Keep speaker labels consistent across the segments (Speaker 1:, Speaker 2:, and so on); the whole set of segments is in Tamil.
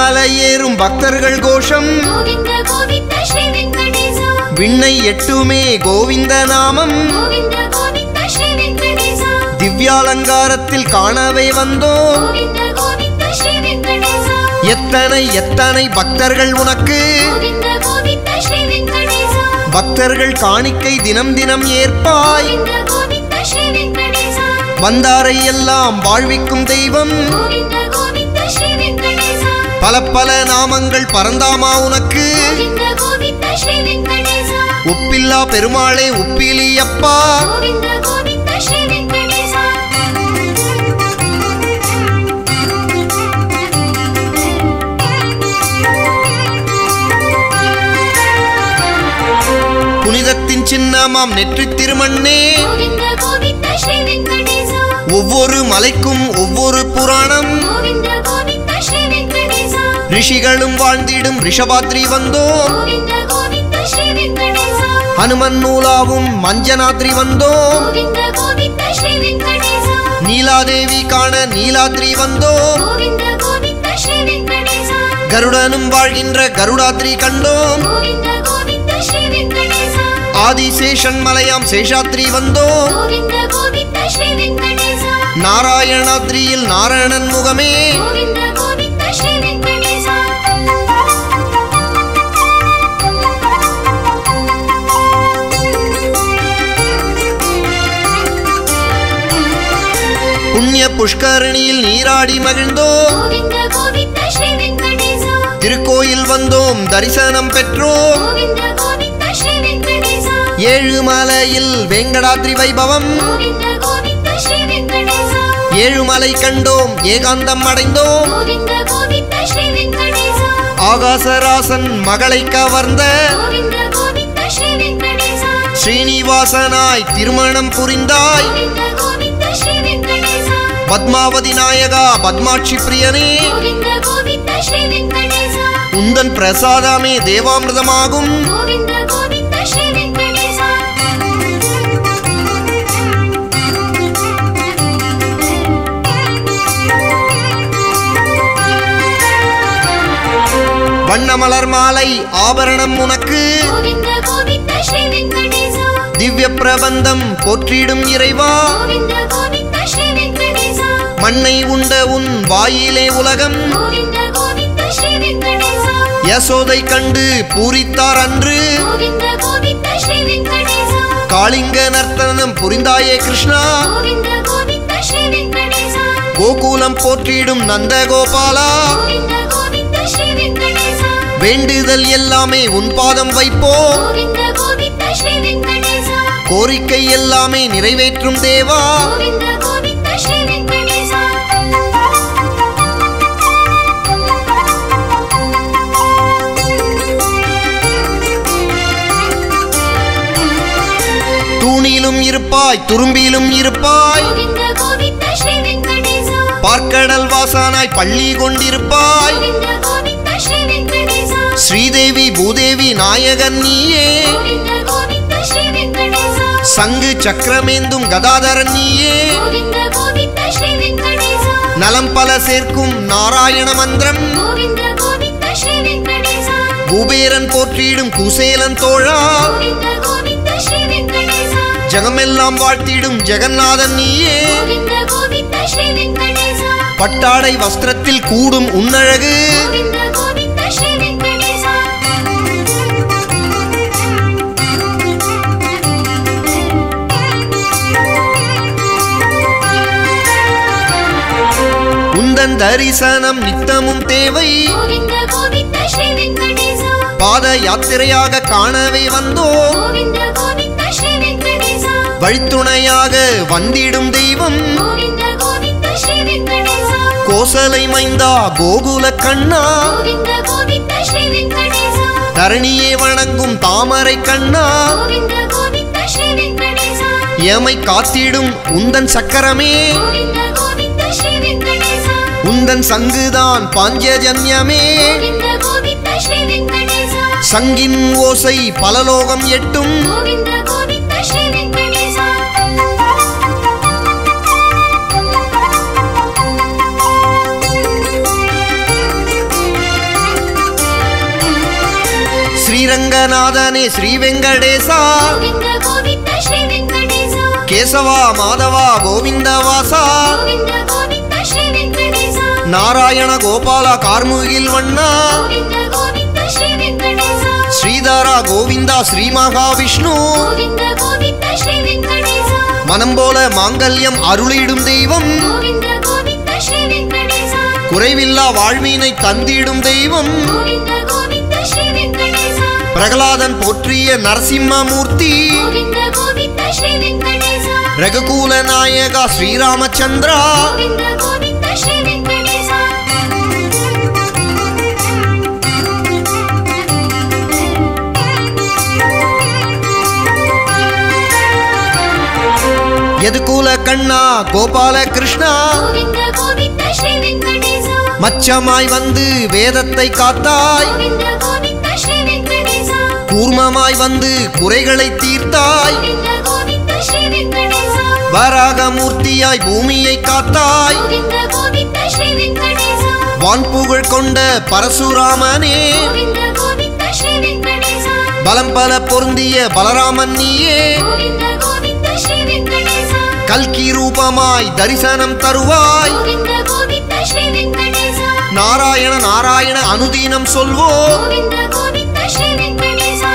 Speaker 1: மலையேறும் பக்தர்கள் கோஷம்
Speaker 2: கோவிந்த கோவிந்த ஸ்ரீ வெங்கடேசா
Speaker 1: விண்ணை எட்டுமே கோவிந்த நாமம்
Speaker 2: கோவிந்த கோவிந்த ஸ்ரீ வெங்கடேசா
Speaker 1: திவ்யாலங்காரத்தில் காணவே வந்தோம்
Speaker 2: கோவிந்த கோவிந்த ஸ்ரீ வெங்கடேசா
Speaker 1: எத்தனை எத்தனை பக்தர்கள் உனக்கு
Speaker 2: கோவிந்த கோவிந்த ஸ்ரீ வெங்கடேசா
Speaker 1: பக்தர்கள் காணிக்கை தினம் தினம் ஏற்பாய்
Speaker 2: கோவிந்த கோவிந்த ஸ்ரீ வெங்கடேசா
Speaker 1: வந்தாரை எல்லாம் வாழ்விக்கும் தெய்வம்
Speaker 2: கோவிந்த கோவிந்த ஸ்ரீ வெங்கடேசா
Speaker 1: பல பல நாமங்கள் பரந்தாமா உனக்கு
Speaker 2: கோவிந்த கோவிந்த ஸ்ரீ வெங்கடேசா
Speaker 1: ஒப்பில்லா பெருமாளே உப்பிலியப்பா
Speaker 2: கோவிந்த கோவிந்த ஸ்ரீ வெங்கடேசா
Speaker 1: புனிதத்தின் சின்னமாம் நெற்றி திருமண்ணே
Speaker 2: கோவிந்த கோவிந்த ஸ்ரீ வெங்கடேசா
Speaker 1: ஒவ்வொரு மலைக்கும் ஒவ்வொரு புராணம்
Speaker 2: கோவிந்த கோவிந்த ஸ்ரீ வெங்கடேசா
Speaker 1: ரிஷிகளும் வாழ்ந்திடும் ரிஷபாத்ரி வந்தோம்
Speaker 2: கோவிந்த கோவிந்த ஸ்ரீ வெங்கடேசா
Speaker 1: ஹனுமன் நூலாவும் மஞ்சனாத்ரி வந்தோம்
Speaker 2: கோவிந்த கோவிந்த ஸ்ரீ வெங்கடேசா
Speaker 1: நீலாதேவி காண நீலாத்ரி வந்தோம்
Speaker 2: கோவிந்த கோவிந்த ஸ்ரீ வெங்கடேசா
Speaker 1: கருடனும் வாழ்கின்ற கருடாத்ரி கண்டோம்
Speaker 2: கோவிந்த கோவிந்த ஸ்ரீ வெங்கடேசா
Speaker 1: ஆதிசேஷன் மலையாம் சேஷாத்ரி வந்தோம்
Speaker 2: கோவிந்த கோவிந்த ஸ்ரீ வெங்கடேசா
Speaker 1: நாராயணாத்ரியில் நாராயணன் முகமே
Speaker 2: கோவிந்த கோவிந்த ஸ்ரீ வெங்கடேசா
Speaker 1: புண்ணிய புஷ்கரணியில் நீராடி மகிழ்ந்தோம்
Speaker 2: கோவிந்த கோவிந்த ஸ்ரீ வெங்கடேசா
Speaker 1: திருக்கோயில் வந்தோம் தரிசனம் பெற்றோம்
Speaker 2: கோவிந்த கோவிந்த ஸ்ரீ வெங்கடேசா
Speaker 1: ஏழுமலையில் வேங்கடாத்ரி வைபவம்
Speaker 2: கோவிந்த கோவிந்த ஸ்ரீ வெங்கடேசா
Speaker 1: ஏழுமலை கண்டோம் ஏகாந்தம் அடைந்தோம்
Speaker 2: கோவிந்த கோவிந்த ஸ்ரீ வெங்கடேசா
Speaker 1: ஆகாசராசன் மகளை கவர்ந்த
Speaker 2: கோவிந்த கோவிந்த ஸ்ரீ வெங்கடேசா
Speaker 1: ஸ்ரீனிவாசனாய் திருமணம் புரிந்தாய்
Speaker 2: கோவிந்த கோவிந்த ஸ்ரீ வெங்கடேசா
Speaker 1: பத்மாவதி நாயகா பத்மாட்சி பிரியனே
Speaker 2: கோவிந்த கோவிந்த ஸ்ரீ வெங்கடேசா
Speaker 1: உந்தன் பிரசாதமே தேவாமிர்தமாகும்
Speaker 2: கோவிந்த கோவிந்த ஸ்ரீ வெங்கடேசா
Speaker 1: வண்ணமலர் மாலை ஆபரணம் உனக்கு
Speaker 2: கோவிந்த கோவிந்த ஸ்ரீ வெங்கடேசா
Speaker 1: திவ்ய பிரபந்தம் போற்றிடும் இறைவா
Speaker 2: கோவிந்த கோவிந்த ஸ்ரீ வெங்கடேசா
Speaker 1: மண்ணை உண்ட உன் வாயிலே உலகம்
Speaker 2: கோவிந்த கோவிந்த ஸ்ரீ வெங்கடேசா
Speaker 1: யசோதை கண்டு பூரித்தார் அன்று
Speaker 2: கோவிந்த கோவிந்த ஸ்ரீ வெங்கடேசா
Speaker 1: காளிங்க நர்த்தனம் புரிந்தாயே கிருஷ்ணா
Speaker 2: கோவிந்த கோவிந்த ஸ்ரீ வெங்கடேசா
Speaker 1: கோகுலம் போற்றிடும் நந்தகோபாலா
Speaker 2: கோவிந்த கோவிந்த ஸ்ரீ வெங்கடேசா
Speaker 1: வேண்டுதல் எல்லாமே உன் பாதம் வைப்போ
Speaker 2: கோவிந்த கோவிந்த ஸ்ரீ வெங்கடேசா
Speaker 1: கோரிக்கை எல்லாமே நிறைவேற்றும் தேவா
Speaker 2: கோவிந்த கோவிந்த ஸ்ரீ வெங்கடேசா
Speaker 1: தூணிலும் இருப்பாய் துரும்பிலும் இருப்பாய்
Speaker 2: கோவிந்த கோவிந்த ஸ்ரீ வெங்கடேசா
Speaker 1: பார்க்கடல் வாசானாய் பள்ளி கொண்டிருப்பாய்
Speaker 2: கோவிந்த கோவிந்த ஸ்ரீ வெங்கடேசா
Speaker 1: ஸ்ரீதேவி பூதேவி நாயகன் நீயே
Speaker 2: கோவிந்த கோவிந்த ஸ்ரீ வெங்கடேசா
Speaker 1: சங்கு சக்கரமேந்தும் கதாதரன் நீயே
Speaker 2: கோவிந்த கோவிந்த ஸ்ரீ வெங்கடேசா
Speaker 1: நலம் பல சேர்க்கும் நாராயண மந்திரம்
Speaker 2: கோவிந்த கோவிந்த ஸ்ரீ வெங்கடேசா
Speaker 1: குபேரன் போற்றிடும் குசேலன் தோழா
Speaker 2: கோவிந்த கோவிந்த ஸ்ரீ வெங்கடேசா
Speaker 1: ஜகமெல்லாம் வாழ்த்திடும் ஜெகநாதன் நீயே
Speaker 2: கோவிந்த கோவிந்த ஸ்ரீ வெங்கடேசா
Speaker 1: பட்டாடை வஸ்திரத்தில் கூடும் உன்னழகு
Speaker 2: கோவிந்த கோவிந்த ஸ்ரீ வெங்கடேசா
Speaker 1: உந்தன் தரிசனம் நித்தமும் தேவை
Speaker 2: கோவிந்த கோவிந்த ஸ்ரீ வெங்கடேசா
Speaker 1: பாத யாத்திரையாக காணவே வந்தோம்
Speaker 2: கோவிந்த கோவிந்த ஸ்ரீ வெங்கடேசா
Speaker 1: வழித்துணையாக வந்திடும் தெய்வம்
Speaker 2: கோவிந்த கோவிந்த ஸ்ரீ வெங்கடேசா
Speaker 1: கோசலை மைந்தா கோகுல கண்ணா
Speaker 2: கோவிந்த கோவிந்த ஸ்ரீ வெங்கடேசா
Speaker 1: தரணியே வணங்கும் தாமரை கண்ணா
Speaker 2: கோவிந்த கோவிந்த ஸ்ரீ வெங்கடேசா
Speaker 1: எமை காத்திடும் உந்தன் சக்கரமே
Speaker 2: கோவிந்த கோவிந்த ஸ்ரீ வெங்கடேசா
Speaker 1: உந்தன் சங்குதான் பாஞ்சஜன்யமே
Speaker 2: கோவிந்த கோவிந்த ஸ்ரீ வெங்கடேசா
Speaker 1: சங்கின் ஓசை பலலோகம் எட்டும்
Speaker 2: கோவிந்த கோவிந்த ஸ்ரீ வெங்கடேசா
Speaker 1: ஸ்ரீரங்கநாதனே ஸ்ரீ வெங்கடேசா
Speaker 2: கோவிந்த கோவிந்த ஸ்ரீ வெங்கடேசா
Speaker 1: கேசவா மாதவா கோவிந்தவாசா
Speaker 2: கோவிந்த கோவிந்த ஸ்ரீ வெங்கடேசா
Speaker 1: நாராயண கோபால கார்முகில் வண்ணா
Speaker 2: கோவிந்த கோவிந்த ஸ்ரீ வெங்கடேசா
Speaker 1: ஸ்ரீதரா கோவிந்தா ஸ்ரீ மகாவிஷ்ணு
Speaker 2: கோவிந்த கோவிந்த ஸ்ரீ வெங்கடேசா
Speaker 1: மனம் போல மாங்கல்யம் அருளிடும் தெய்வம்
Speaker 2: கோவிந்த கோவிந்த ஸ்ரீ வெங்கடேசா
Speaker 1: குறைவில்லா வாழ்வினை தந்திடும் தெய்வம்
Speaker 2: கோவிந்த கோவிந்த ஸ்ரீ வெங்கடேசா
Speaker 1: பிரகலாதன் போற்றிய நரசிம்மமூர்த்தி
Speaker 2: கோவிந்த கோவிந்த ஸ்ரீ வெங்கடேசா
Speaker 1: ரகுகூல நாயகா ஸ்ரீராமச்சந்திரா
Speaker 2: கோவிந்த கோவிந்த ஸ்ரீ வெங்கடேசா
Speaker 1: யதுகூல கண்ணா கோபால கிருஷ்ணா
Speaker 2: கோவிந்த கோவிந்த ஸ்ரீ வெங்கடேசா
Speaker 1: மச்சமாய் வந்து வேதத்தை காத்தாய்
Speaker 2: கோவிந்த கோவிந்த ஸ்ரீ வெங்கடேசா
Speaker 1: கூர்மமாய் வந்து குறைகளை தீர்த்தாய்
Speaker 2: கோவிந்த கோவிந்த ஸ்ரீ வெங்கடேசா
Speaker 1: வராகமூர்த்தியாய் பூமியை காத்தாய்
Speaker 2: கோவிந்த கோவிந்த ஸ்ரீ வெங்கடேசா
Speaker 1: வான்புகழ் கொண்ட பரசுராமனே
Speaker 2: கோவிந்த கோவிந்த ஸ்ரீ வெங்கடேசா
Speaker 1: பலம் பல பொருந்திய பலராமன் நீயே
Speaker 2: கோவிந்த கோவிந்த ஸ்ரீ வெங்கடேசா
Speaker 1: கல்கி ரூபமாய் தரிசனம் தருவாய்
Speaker 2: கோவிந்த கோவிந்த ஸ்ரீ வெங்கடேசா
Speaker 1: நாராயண நாராயண அனுதீனம் சொல்வோம்
Speaker 2: கோவிந்த கோவிந்த ஸ்ரீ வெங்கடேசா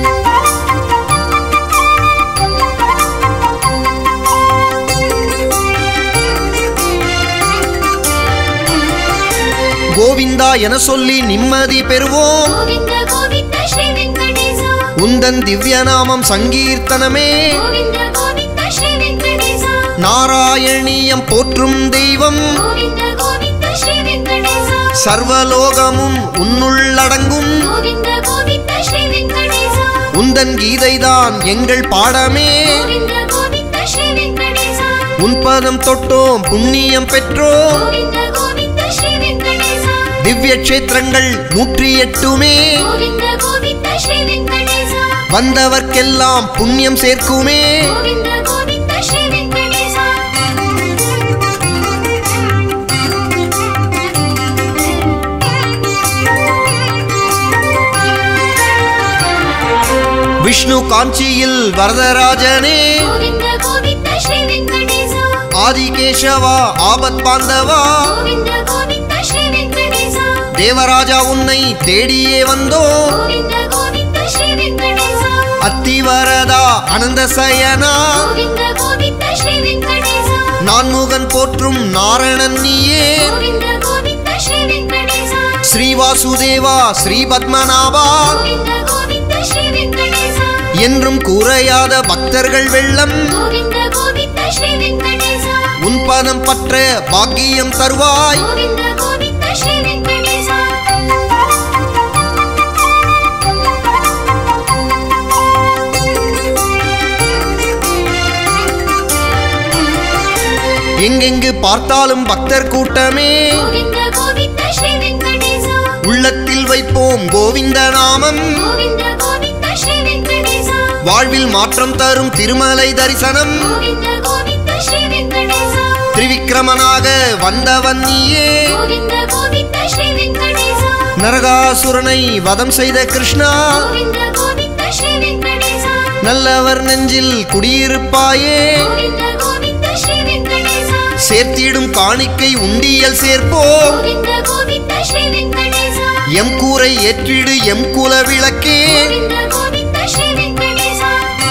Speaker 1: கோவிந்தா என சொல்லி நிம்மதி பெறுவோம்
Speaker 2: கோவிந்த கோவிந்த ஸ்ரீ வெங்கடேசா
Speaker 1: உந்தன் திவ்ய நாமம் சங்கீர்த்தனமே
Speaker 2: கோவிந்த கோவிந்த ஸ்ரீ வெங்கடேசா
Speaker 1: நாராயணியம் போற்றும் தெய்வம்
Speaker 2: கோவிந்த கோவிந்த ஸ்ரீ வெங்கடேசா
Speaker 1: சர்வலோகமும் உன்னுள்ளடங்கும்
Speaker 2: கோவிந்த கோவிந்த ஸ்ரீ வெங்கடேசா
Speaker 1: உந்தன் கீதைதான் எங்கள் பாடமே
Speaker 2: கோவிந்த கோவிந்த ஸ்ரீ வெங்கடேசா
Speaker 1: உன் பதம் தொட்டோம் புண்ணியம் பெற்றோம்
Speaker 2: கோவிந்த கோவிந்த ஸ்ரீ வெங்கடேசா
Speaker 1: திவ்ய கஷேத்திரங்கள் 108மே
Speaker 2: கோவிந்த கோவிந்த ஸ்ரீ வெங்கடேசா
Speaker 1: வந்தவர்க்கெல்லாம் புண்ணியம் சேர்க்குமே
Speaker 2: கோவிந்த கோவிந்த ஸ்ரீ வெங்கடேசா
Speaker 1: விஷ்ணு காஞ்சியில் வரதராஜனே
Speaker 2: கோவிந்த கோவிந்த ஸ்ரீ வெங்கடேசா
Speaker 1: ஆதிகேசவா ஆபத் பாந்தவா
Speaker 2: கோவிந்த கோவிந்த ஸ்ரீ வெங்கடேசா
Speaker 1: தேவராஜா உன்னை தேடியே வந்தோம்
Speaker 2: கோவிந்த கோவிந்த ஸ்ரீ வெங்கடேசா
Speaker 1: அத்திவரதா அனந்த சயனா
Speaker 2: கோவிந்த கோவிந்த ஸ்ரீ வெங்கடேசா
Speaker 1: நான்முகன் போற்றும் நாரணன் நீயே
Speaker 2: கோவிந்த கோவிந்த ஸ்ரீ வெங்கடேசா
Speaker 1: ஸ்ரீவாசுதேவா ஸ்ரீ பத்மநாபா
Speaker 2: கோவிந்த கோவிந்த ஸ்ரீ வெங்கடேசா
Speaker 1: என்றும் கூறையாத பக்தர்கள் வெள்ளம்
Speaker 2: கோவிந்த கோவிந்த ஸ்ரீ வெங்கடேசா
Speaker 1: உன் பதம் பற்ற பாக்கியம் தருவாய்
Speaker 2: கோவிந்த கோவிந்த ஸ்ரீ வெங்கடேசா
Speaker 1: எங்கெங்கு பார்த்தாலும் பக்தர் கூட்டமே
Speaker 2: கோவிந்த கோவிந்த ஸ்ரீ வெங்கடேசா
Speaker 1: உள்ளத்தில் வைப்போம் கோவிந்த நாமம்
Speaker 2: கோவிந்த கோவிந்த ஸ்ரீ வெங்கடேசா
Speaker 1: வாழ்வில் மாற்றம் தரும் திருமலை தரிசனம்
Speaker 2: கோவிந்த கோவிந்த ஸ்ரீ வெங்கடேசா
Speaker 1: திரிவிக்ரமனாக வந்தவன் நீயே
Speaker 2: கோவிந்த கோவிந்த ஸ்ரீ வெங்கடேசா
Speaker 1: நரகாசுரனை வதம் செய்த கிருஷ்ணா
Speaker 2: கோவிந்த கோவிந்த ஸ்ரீ வெங்கடேசா
Speaker 1: நல்லவர் நெஞ்சில் குடியிருப்பாயே
Speaker 2: கோவிந்த கோவிந்த ஸ்ரீ வெங்கடேசா
Speaker 1: சேர்த்திடும் காணிக்கை உண்டியல் சேர்ப்போம்
Speaker 2: கோவிந்த கோவிந்த ஸ்ரீ வெங்கடேசா
Speaker 1: எம் கூரை ஏற்றிடு எம் குல விளக்கே
Speaker 2: கோவிந்த கோவிந்த ஸ்ரீ வெங்கடேசா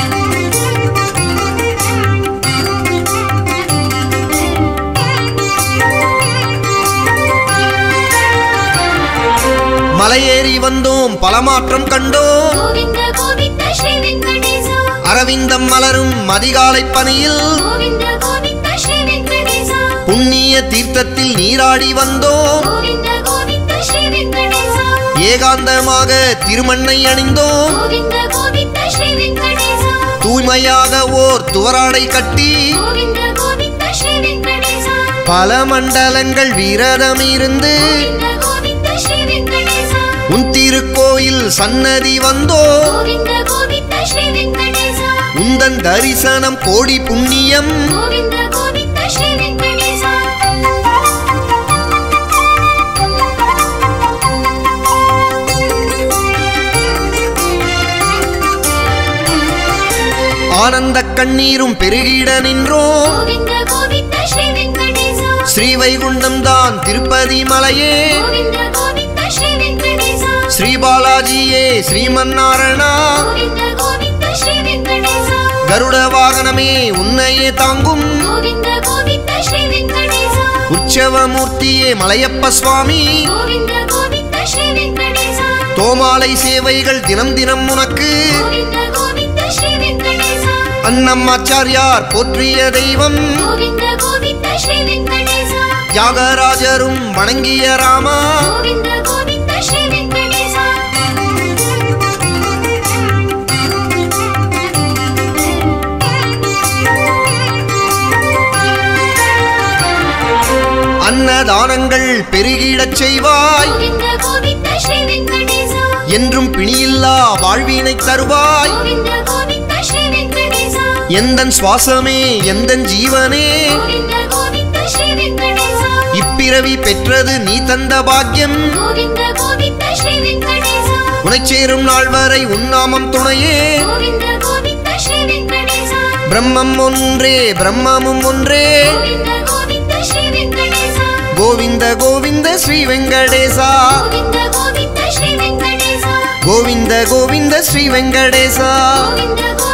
Speaker 1: மலையேறி வந்தோம் பல மாற்றம் கண்டோம்
Speaker 2: கோவிந்த கோவிந்த ஸ்ரீ வெங்கடேசா
Speaker 1: அரவிந்தம் மலரும் மதிகாலை பனியில்
Speaker 2: கோவிந்த கோவிந்த ஸ்ரீ வெங்கடேசா
Speaker 1: புண்ணிய தீர்த்தத்தில் நீராடி வந்தோம்
Speaker 2: கோவிந்த கோவிந்த ஸ்ரீ வெங்கடேசா
Speaker 1: ஏகாந்தமாக திருமண்ணை அணிந்தோம்
Speaker 2: கோவிந்த கோவிந்த ஸ்ரீ வெங்கடேசா
Speaker 1: தூய்மையாக ஓர் துவராடை கட்டி
Speaker 2: கோவிந்த கோவிந்த ஸ்ரீ வெங்கடேசா
Speaker 1: பல மண்டலங்கள் விரதம் இருந்து
Speaker 2: கோவிந்த கோவிந்த ஸ்ரீ வெங்கடேசா
Speaker 1: உன் திருக்கோயில் சன்னதி வந்தோம்
Speaker 2: கோவிந்த கோவிந்த ஸ்ரீ வெங்கடேசா
Speaker 1: உந்தன் தரிசனம் கோடி புண்ணியம்
Speaker 2: கோவிந்த கோவிந்த ஸ்ரீ வெங்கடேசா
Speaker 1: ஆனந்த கண்ணீரும் பெருகிட நின்றோம்
Speaker 2: கோவிந்த கோவிந்த ஸ்ரீ வெங்கடேசா
Speaker 1: ஸ்ரீ வைகுண்டம் தான் திருப்பதி மலையே
Speaker 2: கோவிந்த கோவிந்த ஸ்ரீ வெங்கடேசா
Speaker 1: ஸ்ரீ பாலாஜியே ஸ்ரீமன்னாராயணா
Speaker 2: கோவிந்த கோவிந்த ஸ்ரீ வெங்கடேசா
Speaker 1: கருட வாகனமே உன்னையே தாங்கும்
Speaker 2: கோவிந்த கோவிந்த ஸ்ரீ வெங்கடேசா
Speaker 1: உற்சவமூர்த்தியே மலையப்ப சுவாமி
Speaker 2: கோவிந்த கோவிந்த ஸ்ரீ வெங்கடேசா
Speaker 1: தோமாலை சேவைகள் தினம் தினம் உனக்கு
Speaker 2: கோவிந்த கோவிந்த ஸ்ரீ வெங்கடேசா
Speaker 1: அன்னம்மாச்சாரியார் போற்றிய தெய்வம்
Speaker 2: கோவிந்த கோவிந்த ஸ்ரீ வெங்கடேசா
Speaker 1: தியாகராஜரும் வணங்கிய ராமா
Speaker 2: கோவிந்த கோவிந்த ஸ்ரீ வெங்கடேசா
Speaker 1: அன்னதானங்கள் பெருகிடச் செய்வாய்
Speaker 2: கோவிந்த கோவிந்த ஸ்ரீ வெங்கடேசா
Speaker 1: என்றும் பிணியில்லா வாழ்வினை தருவாய்
Speaker 2: கோவிந்த கோவிந்த ஸ்ரீ வெங்கடேசா
Speaker 1: எந்தன் சுவாசமே எந்தன் ஜீவனே
Speaker 2: கோவிந்த கோவிந்த ஸ்ரீ வெங்கடேசா
Speaker 1: இப்பிறவி பெற்றது நீ தந்த பாக்கியம்
Speaker 2: கோவிந்த கோவிந்த ஸ்ரீ வெங்கடேசா
Speaker 1: உனைச் சேரும் நாள் வரை உன்னாமம் துணையே
Speaker 2: கோவிந்த கோவிந்த ஸ்ரீ வெங்கடேசா
Speaker 1: பிரம்மம் ஒன்றே பிரம்மமும் ஒன்றே
Speaker 2: கோவிந்த கோவிந்த ஸ்ரீ வெங்கடேசா
Speaker 1: கோவிந்த கோவிந்த ஸ்ரீ வெங்கடேசா
Speaker 2: கோவிந்த கோவிந்த ஸ்ரீ வெங்கடேசா
Speaker 1: கோவிந்த கோவிந்த ஸ்ரீ வெங்கடேசா
Speaker 2: கோவிந்த